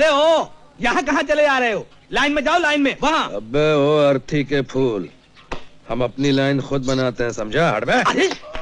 अरे ओ, यहाँ कहाँ चले आ रहे हो? लाइन में जाओ, लाइन में, वहाँ। अबे ओ अर्थी के फूल, हम अपनी लाइन खुद बनाते हैं, समझा? हट बे। अरे